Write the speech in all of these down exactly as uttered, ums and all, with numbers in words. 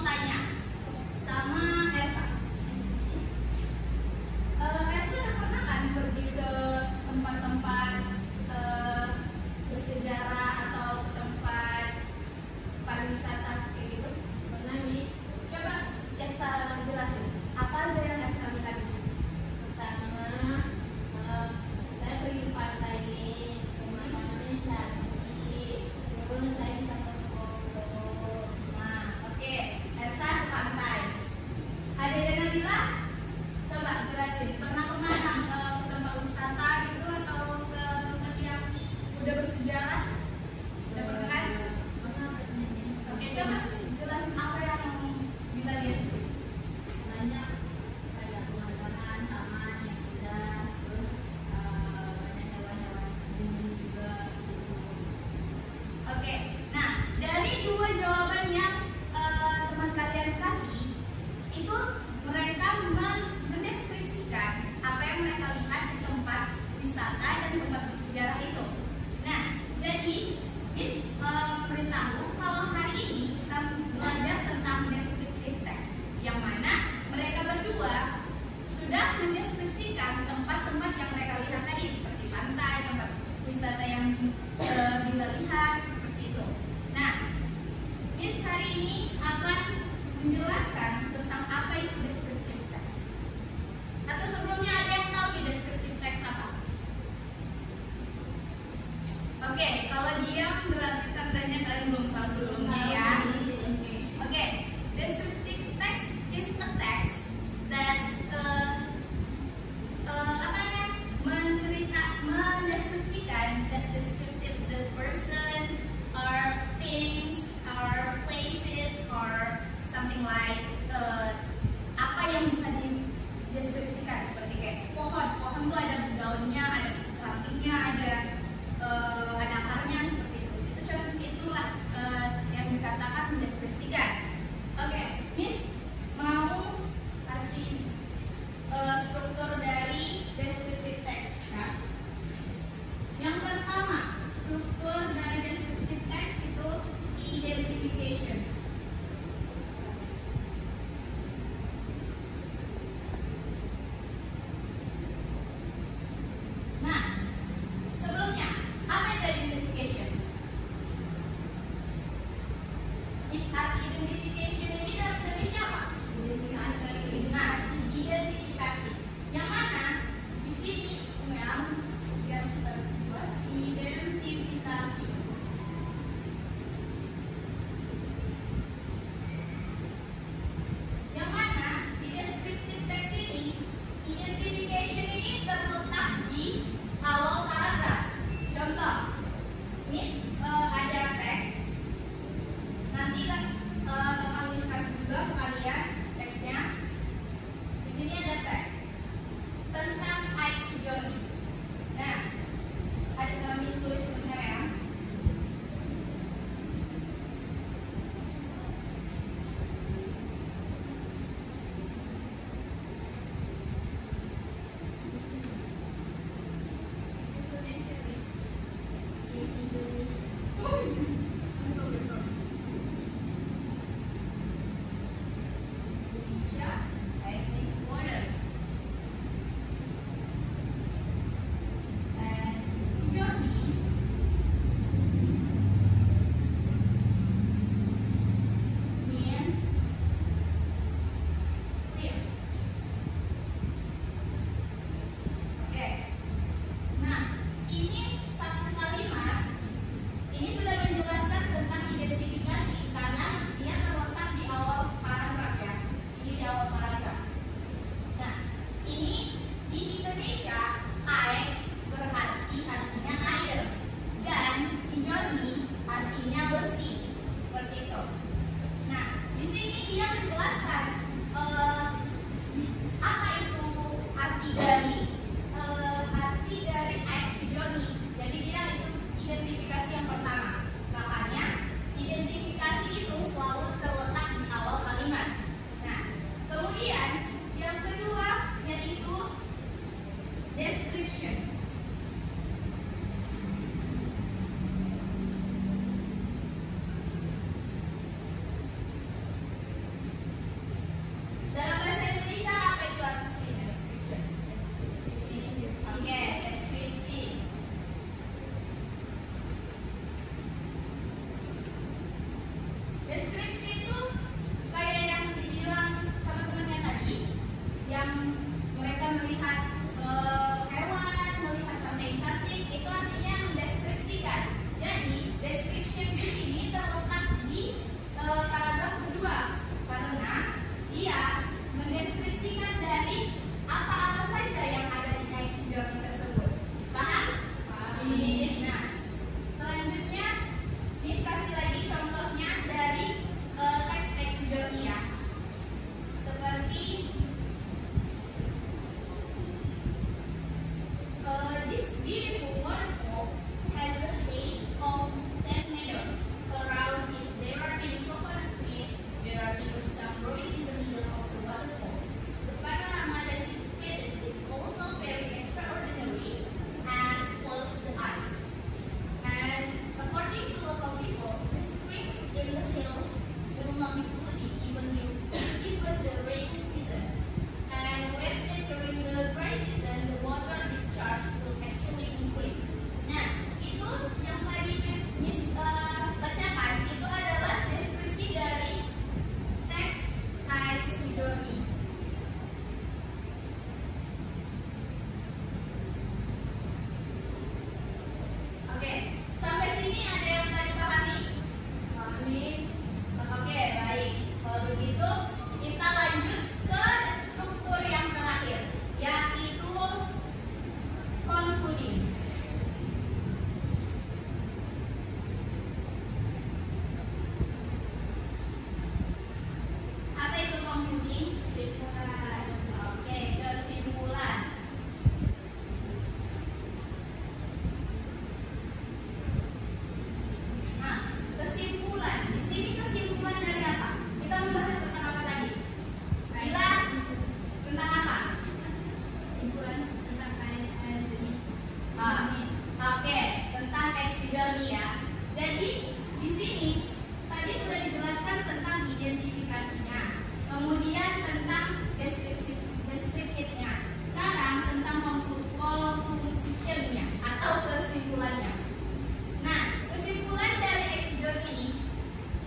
mau tanya sama Elsa. Uh, Elsa udah pernah kan pergi ke tempat-tempat uh, bersejarah atau tempat pariwisata seperti itu? Pernah, Miss. Coba Elsa jelasin apa aja yang Elsa lihat di sini. Pertama, uh, saya pergi ke pantai, Miss. Pemandangannya cantik. Terus saya bisa foto-foto. Nah, oke, okay. Elsa ke pantai. Ada yang Nabila? Coba jelasin, pernah kemana? Ke tempat wisata gitu atau ke tempat yang udah bersejarah? Udah pernah kan? Pernah kesini, Miss. Oke, coba jelasin apa yang Bila lihat di sini. Banyak kayak pemandangan, taman yang indah. Terus uh, banyak hewan-hewan ini juga di situ. Oke, nah dari dua jawaban yang uh, teman kalian kasih itu mereka mendeskripsikan apa yang mereka lihat di tempat wisata dan tempat bersejarah itu. Nah, jadi Miss uh, beritahu kalau hari ini kita belajar tentang descriptive text, yang mana mereka berdua sudah mendeskripsikan tempat-tempat yang mereka lihat tadi, seperti pantai, tempat wisata yang uh, Bila lihat, seperti itu. Nah, Miss hari ini akan menjelaskan tentang apa itu descriptive text. Atau sebelumnya ada yang tahu nih descriptive text apa? Oke, kalau diam berarti tandanya kalian belum tahu sebelumnya ya. Oke, descriptive text is a text that uh, uh, apa namanya mencerita mendeskripsikan the descriptive the person or things or places or something like uh, apa yang bisa dideskripsikan, seperti kayak pohon pohon tuh ada daunnya, ada rantingnya, ada uh, ada akarnya, seperti itu. Itu contoh itulah uh, yang dikatakan mendeskripsikan. Oke, Miss mau kasih uh, struktur dari descriptive text ya. Yang pertama, struktur dari descriptive text itu identification. Nah, sebelumnya apa itu identification? Arti identification ini dalam Indonesia apa? Identifikasi. Nah, identifikasi. Yang mana di sini yang yang kedua identifikasi. Yang mana di descriptive text ini identification ini terletak di awal paragraf. Contoh, Miss uh, ada teks. Nanti kan uh, bakal Miss kasih juga ke kalian teksnya. Di sini ada teks tentang Ike's journey. Nah, ada uh, Miss tulis sebentar ya. Indonesia, Ike's water. And his journey means clear. Oke. Nah, ini satu kalimat ini sudah menjelaskan tentang identifikasi karena dia terletak di awal paragraf ya. Ini di awal paragraf. Nah, ini di Indonesia air berarti artinya air dan sejoni artinya bersih, seperti itu. Nah, di sini dia menjelaskan eh, apa itu arti dari eh, arti dari air sejoni. Jadi dia itu identifikasi yang pertama. Makanya identifikasi itu selalu terletak di awal kalimat. Nah, kemudian yang kedua yaitu description.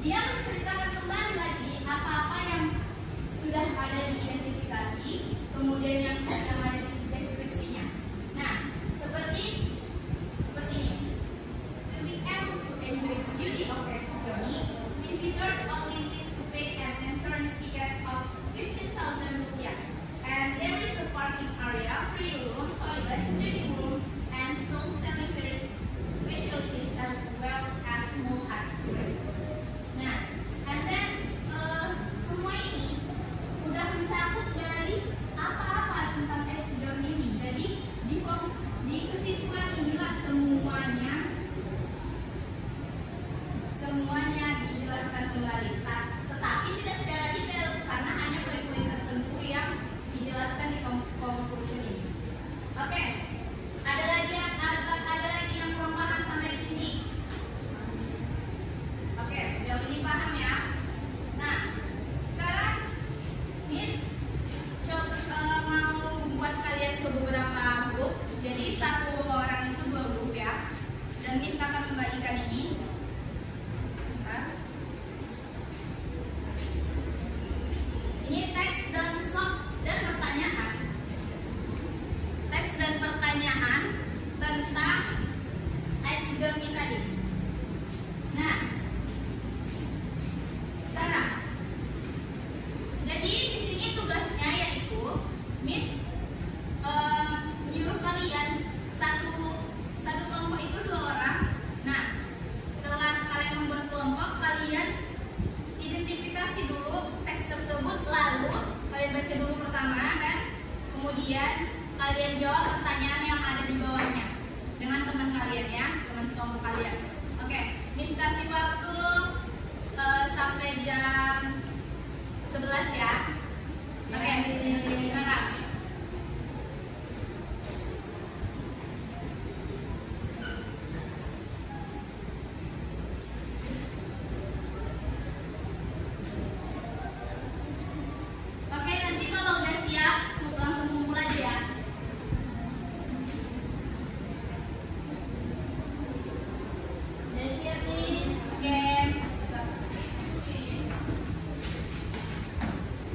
dia menceritakan kembali lagi apa-apa yang sudah ada di identifikasi, kemudian yang yang ada di deskripsinya. Nah, seperti seperti ini. To be able to enjoy the beauty of X journey, visitors only need to pay an entrance ticket of fifteen thousand rupiah. And there is a parking area, free room, toilets, living room, and small selling various specialties as well as small hut tours. Nah, and then uh, semua ini udah mencakup dari apa-apa tentang X journey ini. Jadi di di kesimpulan inilah semuanya semuanya dijelaskan kembali. Tetapi tidak secara detail karena hanya poin-poin tertentu yang dijelaskan di conclusion ini. Oke, ada lagi yang ada, ada lagi yang belum paham sampai di sini. Oke, sejauh ini paham ya. Nah, sekarang Miss coba uh, mau buat kalian ke beberapa grup. Jadi satu orang itu dua grup ya. Dan Miss akan membagikan ini. Bentar. Ini teks dan soal dan pertanyaan. Teks dan pertanyaan tentang X journey tadi. Nah, sekarang, jadi di sini tugasnya yaitu Miss uh, menyuruh kalian satu satu kelompok itu dua orang. Nah, setelah kalian membuat kelompok, kalian identifikasi dulu teks tersebut, lalu kalian baca dulu pertama kan, kemudian kalian jawab pertanyaan yang ada di bawahnya dengan teman kalian ya, teman sekelompok kalian. Oke, Miss kasih waktu uh, sampai jam sebelas ya. Oke, silakan. Oke, nanti kalau udah siap langsung kumpul aja ya. Udah siap nih, oke.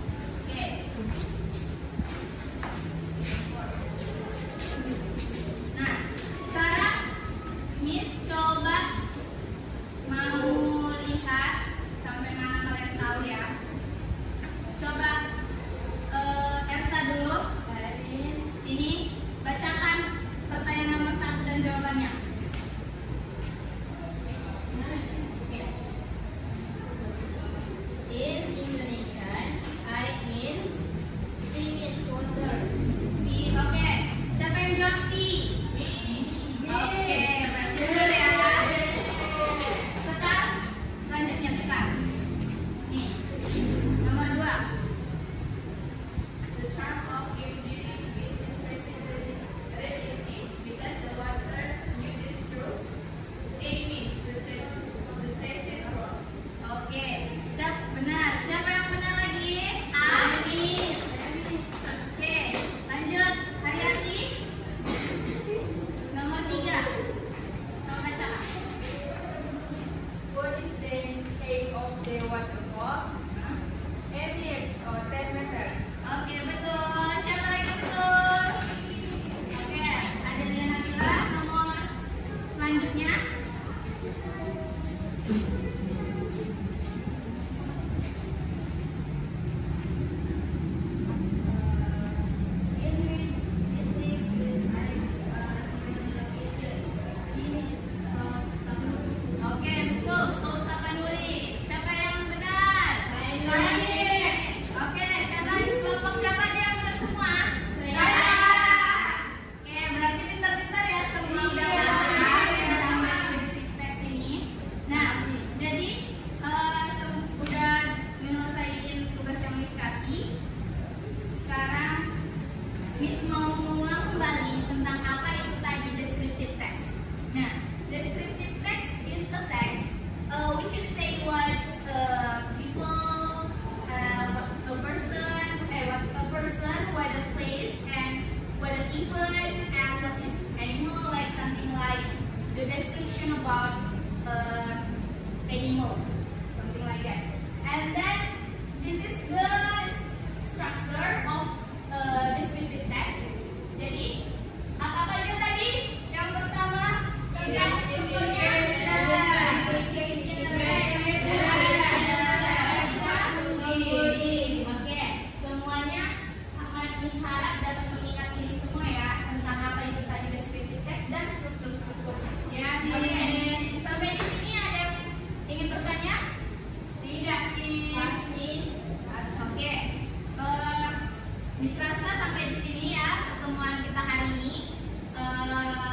Bye.